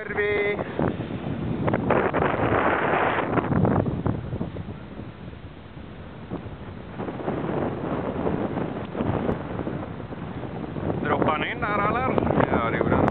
Derby. Droppa han in här eller? Ja, det gjorde den.